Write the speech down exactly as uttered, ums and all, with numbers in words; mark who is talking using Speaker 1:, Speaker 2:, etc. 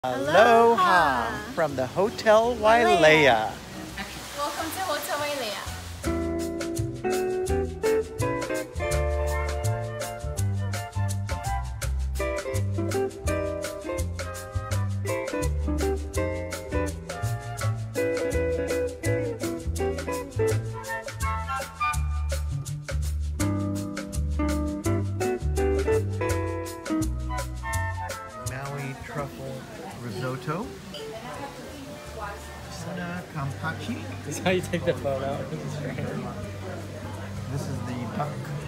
Speaker 1: Aloha from the Hotel Wailea.
Speaker 2: Welcome to Hotel Wailea.
Speaker 1: Maui truffle risotto. Sana kampachi.
Speaker 3: This is how you take the photo.
Speaker 1: This is the duck